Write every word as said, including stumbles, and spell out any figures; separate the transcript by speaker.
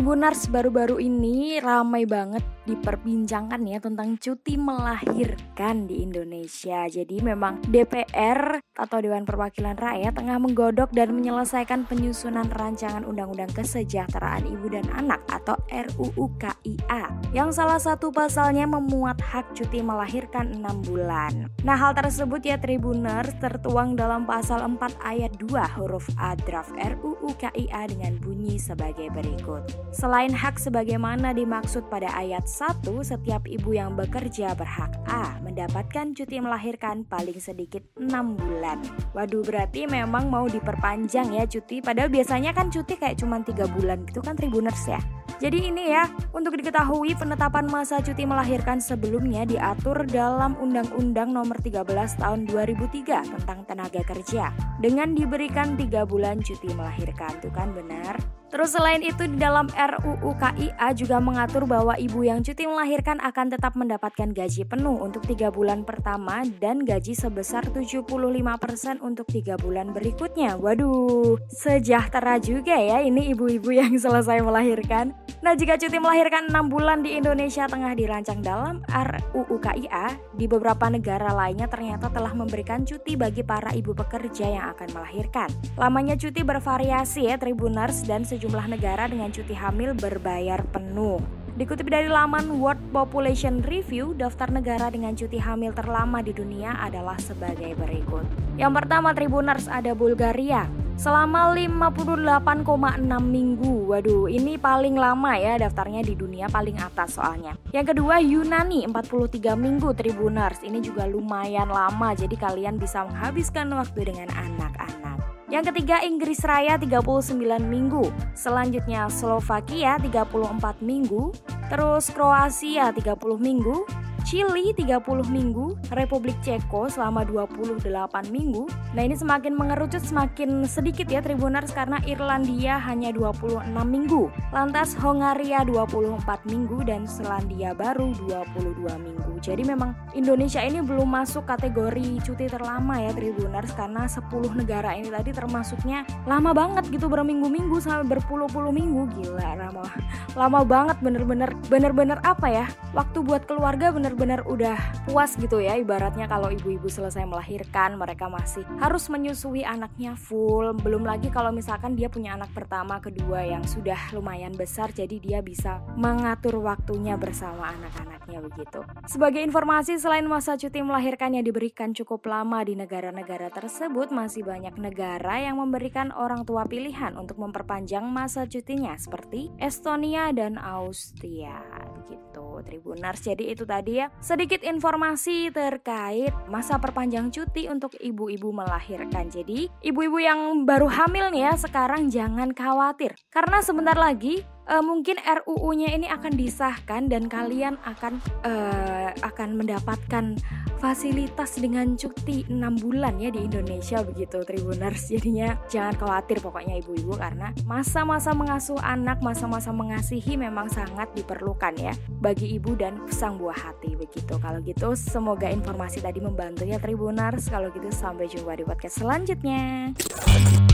Speaker 1: Tribuners, baru-baru ini ramai banget diperbincangkan ya tentang cuti melahirkan di Indonesia. Jadi memang D P R atau Dewan Perwakilan Rakyat tengah menggodok dan menyelesaikan penyusunan rancangan Undang-Undang Kesejahteraan Ibu dan Anak atau R U U K I A yang salah satu pasalnya memuat hak cuti melahirkan enam bulan. Nah, hal tersebut ya Tribuners tertuang dalam pasal empat ayat dua huruf A draft R U U K I A dengan bunyi sebagai berikut. Selain hak sebagaimana dimaksud pada ayat satu, setiap ibu yang bekerja berhak A. Mendapatkan cuti melahirkan paling sedikit enam bulan. Waduh, berarti memang mau diperpanjang ya cuti, padahal biasanya kan cuti kayak cuma tiga bulan gitu kan Tribuners ya. Jadi ini ya, untuk diketahui penetapan masa cuti melahirkan sebelumnya diatur dalam Undang-Undang Nomor tiga belas Tahun dua ribu tiga tentang tenaga kerja dengan diberikan tiga bulan cuti melahirkan, tuh kan benar. Terus selain itu di dalam R U U K I A juga mengatur bahwa ibu yang cuti melahirkan akan tetap mendapatkan gaji penuh untuk tiga bulan pertama dan gaji sebesar tujuh puluh lima persen untuk tiga bulan berikutnya. Waduh, sejahtera juga ya ini ibu-ibu yang selesai melahirkan. Nah, jika cuti melahirkan enam bulan di Indonesia tengah dirancang dalam R U U K I A, di beberapa negara lainnya ternyata telah memberikan cuti bagi para ibu pekerja yang akan melahirkan. Lamanya cuti bervariasi ya Tribuners, dan sejumlah negara dengan cuti hamil berbayar penuh. Dikutip dari laman World Population Review, daftar negara dengan cuti hamil terlama di dunia adalah sebagai berikut. Yang pertama Tribuners ada Bulgaria selama lima puluh delapan koma enam minggu. Waduh, ini paling lama ya daftarnya di dunia, paling atas soalnya. Yang kedua Yunani empat puluh tiga minggu Tribuners. Ini juga lumayan lama, jadi kalian bisa menghabiskan waktu dengan anak-anak. Yang ketiga Inggris Raya tiga puluh sembilan minggu. Selanjutnya Slovakia tiga puluh empat minggu. Terus Kroasia tiga puluh minggu. Chili tiga puluh minggu, Republik Ceko selama dua puluh delapan minggu. Nah, ini semakin mengerucut semakin sedikit ya Tribuners karena Irlandia hanya dua puluh enam minggu. Lantas Hongaria dua puluh empat minggu dan Selandia Baru dua puluh dua minggu. Jadi memang Indonesia ini belum masuk kategori cuti terlama ya Tribuners karena sepuluh negara ini tadi termasuknya lama banget gitu, berminggu-minggu sampai berpuluh-puluh minggu. Gila, lama. Lama banget, bener-bener bener-bener apa ya? Waktu buat keluarga bener benar udah puas gitu ya, ibaratnya kalau ibu-ibu selesai melahirkan mereka masih harus menyusui anaknya full, belum lagi kalau misalkan dia punya anak pertama, kedua yang sudah lumayan besar, jadi dia bisa mengatur waktunya bersama anak-anaknya begitu. Sebagai informasi, selain masa cuti melahirkan yang diberikan cukup lama di negara-negara tersebut, masih banyak negara yang memberikan orang tua pilihan untuk memperpanjang masa cutinya seperti Estonia dan Austria begitu Tribuners. Jadi itu tadi ya sedikit informasi terkait masa perpanjang cuti untuk ibu-ibu melahirkan. Jadi ibu-ibu yang baru hamil nih ya sekarang jangan khawatir karena sebentar lagi uh, mungkin R U U-nya ini akan disahkan dan kalian akan uh, akan mendapatkan fasilitas dengan cuti enam bulan ya di Indonesia begitu Tribuners. Jadinya jangan khawatir pokoknya ibu-ibu karena masa-masa mengasuh anak, masa-masa mengasihi memang sangat diperlukan ya bagi ibu dan sang buah hati begitu. Kalau gitu semoga informasi tadi membantu ya Tribuners. Kalau gitu sampai jumpa di podcast selanjutnya.